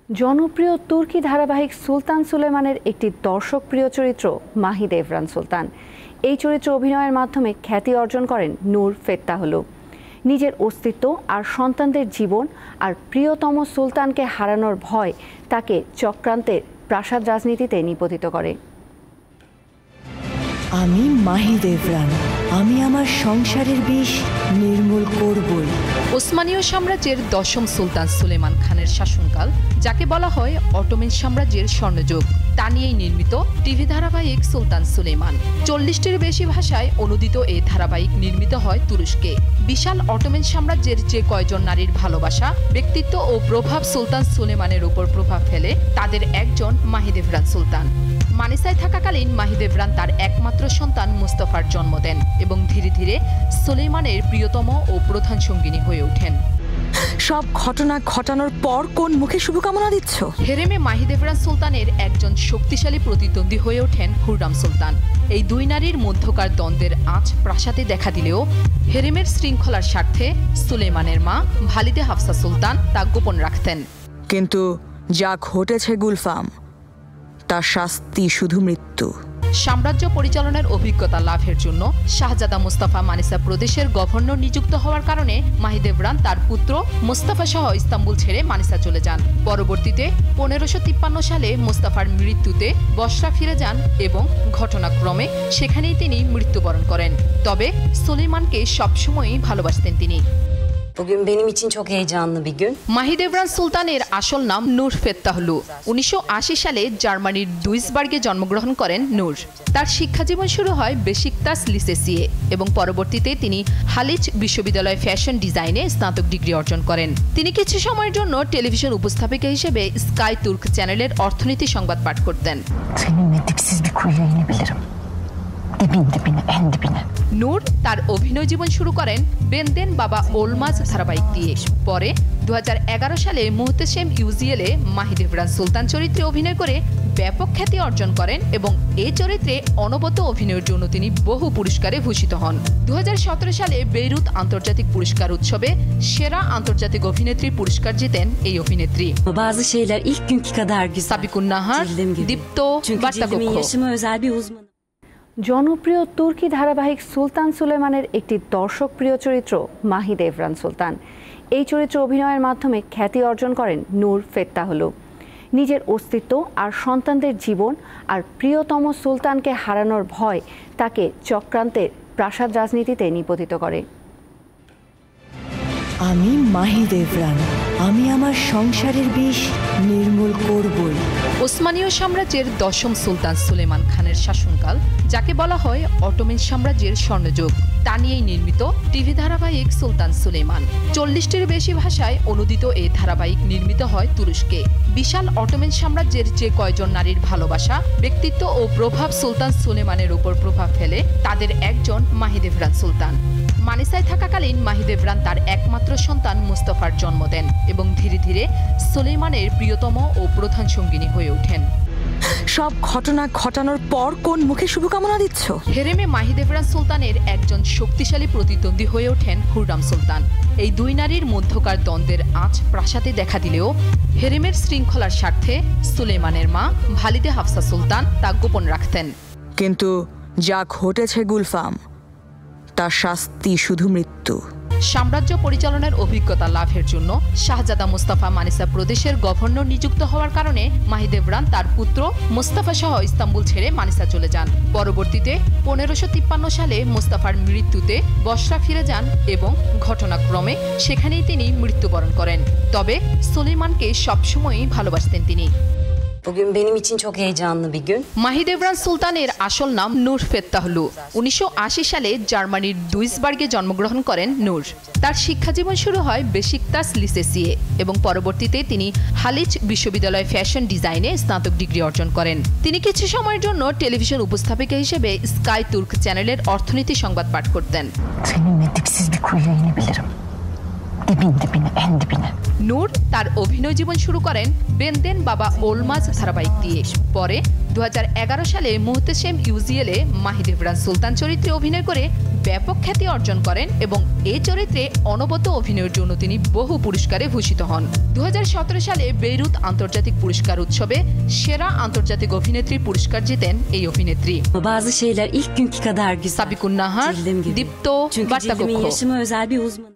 জনপ্রিয় তুর্কি ধারাবাহিক সুলতান সুলেমানের একটি দর্শকপ্রিয় চরিত্র মাহিদেভরান সুলতান। এই চরিত্রে অভিনয়ের মাধ্যমে খ্যাতি অর্জন করেন নূর ফেত্তাহলু। নিজের অস্তিত্ব আর সন্তানদের জীবন আর প্রিয়তম সুলতানকে হারানোর ভয় তাকে চক্রান্তের প্রাসাদ রাজনীতিতে নিপতিত করে। আমি মাহিদেভরান, আমি আমার সংসারের বিষ নির্মূল করবই। ওসমানীয় সাম্রাজ্যের দশম সুলতান সুলেমান খানের শাসনকাল, যাকে বলা হয় অটোমান সাম্রাজ্যের স্বর্ণযুগ, তা নিয়েই নির্মিত টিভি ধারাবাহিক সুলতান সুলেমান। 40টির বেশি ভাষায় অনুদিত এই ধারাবাহিক নির্মিত হয় তুরস্কে। বিশাল অটোমান সাম্রাজ্যের যে কয়জন নারীর ভালোবাসা, ব্যক্তিত্ব ও প্রভাব সুলতান সুলেমানের উপর প্রভাব ফেলে, তাদের একজন মাহিদেভরান সুলতান। মানিসায় থাকাকালীন মাহিদেভরান তার একমাত্র সন্তান মুস্তাফার জন্ম দেন এবং ধীরে ধীরে সুলেমানের প্রিয়তম ও প্রধান সঙ্গিনী হয়ে ওঠেন। সব ঘটনা ঘটানোর পর কোন মুখে শুভকামনা দিচ্ছ? হেরেমে মাহিদেভরান সুলতানের একজন শক্তিশালী প্রতিদ্বন্দ্বী হয়ে ওঠেন হুররাম সুলতান। এই দুই নারীর মধ্যকার দ্বন্দ্বের আঁচ প্রাসাদে দেখা দিলেও হেরেমের শৃঙ্খলার স্বার্থে সুলেমানের মা ভালিদে হাফসা সুলতান তা গোপন রাখতেন। কিন্তু যা ঘটেছে গুলফাম, তার শাস্তি শুধু মৃত্যু। সাম্রাজ্য পরিচালনার অভিজ্ঞতা লাভের জন্য শাহজাদা মুস্তাফা মানিসা প্রদেশের গভর্নর নিযুক্ত হওয়ার কারণে মাহিদেভরান তার পুত্র মুস্তাফা সহ ইস্তাম্বুল ছেড়ে মানিসা চলে যান। পরবর্তীতে 1553 সালে মুস্তাফার মৃত্যুতে বসরা ফিরে যান এবং ঘটনাক্রমে সেখানেই তিনি মৃত্যুবরণ করেন। তবে সুলেমানকে সবসময়ই ভালোবাসতেন তিনি। Bugün benim için çok heyecanlı bir gün. মাহিদেভরান সুলতানের আসল নাম নূর ফেত্তাহলু। 1980 সালে জার্মানির দুইসবার্গে জন্মগ্রহণ করেন নূর। তার শিক্ষাজীবন শুরু হয় বেশিকতাস লিসেসিয়ে এবং পরবর্তীতে তিনি হালিচ বিশ্ববিদ্যালয়ে ফ্যাশন ডিজাইনে স্নাতক ডিগ্রি অর্জন করেন। তিনি কিছু সময়ের জন্য টেলিভিশন উপস্থাপিকা হিসেবে স্কাই তুর্ক চ্যানেলের অর্থনীতি সংবাদ পাঠ করতেন। নূর তার অভিনয় জীবন শুরু করেন বেনদেন বাবা ওলমাজ ধারাবাহিক দিয়ে। পরে 2011 সালে মুহতেশেম ইউজিএলে মাহিদেভরান সুলতান চরিত্রে অভিনয় করে ব্যাপক খ্যাতি অর্জন করেন এবং এই চরিত্রে অনবদ্য অভিনয়ের জন্য তিনি বহু পুরস্কারে ভূষিত হন। 2017 সালে বেইরুত আন্তর্জাতিক পুরস্কার উৎসবে সেরা আন্তর্জাতিক অভিনেত্রীর পুরস্কার জেতেন এই অভিনেত্রী। Bazı şeyler ilk günkü kadar güzel. Sabikun Nahar, দীপ্ত, বার্তা কক্ষ। Yaşıma özel bir uzmanım. জনপ্রিয় তুর্কি ধারাবাহিক সুলতান সুলেমানের একটি দর্শকপ্রিয় চরিত্র মাহিদেভরান সুলতান। এই চরিত্রে অভিনয়ের মাধ্যমে খ্যাতি অর্জন করেন নূর ফেত্তাহলু। নিজের অস্তিত্ব আর সন্তানদের জীবন আর প্রিয়তম সুলতানকে হারানোর ভয় তাকে চক্রান্তের প্রাসাদ রাজনীতিতে নিপতিত করে। আমি মাহিদেভরান, আমি আমার সংসারের বিষ নির্মূল করবই। ওসমানীয় সাম্রাজ্যের দশম সুলতান সুলেমান খানের শাসনকাল, যাকে বলা হয় অটোমান সাম্রাজ্যের স্বর্ণযুগ, তা নিয়েই নির্মিত টিভি ধারাবাহিক সুলতান সুলেমান। 40টির বেশি ভাষায় অনুদিত এই ধারাবাহিক নির্মিত হয় তুরস্কে। বিশাল অটোমান সাম্রাজ্যের যে কয়জন নারীর ভালোবাসা, ব্যক্তিত্ব ও প্রভাব সুলতান সুলেমানের উপর প্রভাব ফেলে, তাদের একজন মাহিদেভরান সুলতান। মানিসায় থাকাকালীন মাহিদেভরান তার একমাত্র সন্তান মুস্তাফার জন্ম দেন এবং ধীরে ধীরে সুলেমানের প্রিয়তম ও প্রধান সঙ্গিনী হয়ে ওঠেন। সব ঘটনা ঘটানোর পর কোন মুখে শুভকামনা দিচ্ছ? হেরেমে মাহিদেভরান সুলতানের একজন শক্তিশালী প্রতিদ্বন্দ্বী হয়ে ওঠেন হুররাম সুলতান। এই দুই নারীর মধ্যকার দ্বন্দ্বের আঁচ প্রাসাদে দেখা দিলেও হেরেমের শৃঙ্খলার স্বার্থে সুলেমানের মা ভালিদে হাফসা সুলতান তা গোপন রাখতেন। কিন্তু যা ঘটেছে গুলফাম, তার শাস্তি শুধু মৃত্যু। সাম্রাজ্য পরিচালনার অভিজ্ঞতা লাভের জন্য শাহজাদা মুস্তাফা মানিসা প্রদেশের গভর্নর নিযুক্ত হওয়ার কারণে মাহিদেভরান তার পুত্র মুস্তাফা সহ ইস্তাম্বুল ছেড়ে মানিসা চলে যান। পরবর্তীতে 1553 সালে মুস্তাফার মৃত্যুতে বসরা ফিরে যান এবং ঘটনাক্রমে সেখানেই তিনি মৃত্যুবরণ করেন। তবে সুলেমানকে সবসময়ই ভালোবাসতেন তিনি। Bugün benim için çok heyecanlı bir gün. মাহিদেভরান সুলতানের আসল নাম নূর ফেত্তাহলু। 1980 সালে জার্মানির দুইসবার্গে জন্মগ্রহণ করেন নূর। তার শিক্ষাজীবন শুরু হয় বেশিকতাস লিসেসিয়ে এবং পরবর্তীতে তিনি হালিচ বিশ্ববিদ্যালয়ে ফ্যাশন ডিজাইনে স্নাতক ডিগ্রি অর্জন করেন। তিনি কিছু সময়ের জন্য টেলিভিশন উপস্থাপিকা হিসেবে স্কাই তুর্ক চ্যানেলের অর্থনীতি সংবাদ পাঠ করতেন। en dibine. নূর তার অভিনয় জীবন শুরু করেন বেনদেন বাবা ওলমাজ ধারাবাহিক দিয়ে। পরে 2011 সালে মুহতেশেম ইউজিএলে মাহিদেভরান সুলতান চরিত্রে অভিনয় করে ব্যাপক খ্যাতি অর্জন করেন এবং এই চরিত্রে অনবদ্য অভিনয়ের জন্য তিনি বহু পুরস্কারে ভূষিত হন। 2017 সালে বেইরুত আন্তর্জাতিক পুরস্কার উৎসবে সেরা আন্তর্জাতিক অভিনেত্রী পুরস্কার জিতেন এই অভিনেত্রী। Bazı şeyler ilk günkü kadar güzel. Sabikun Nahar, Cildim gibi. দীপ্ত, Çünkü বার্তা cildimin কক্ষ। yaşıma özel bir uzmanı.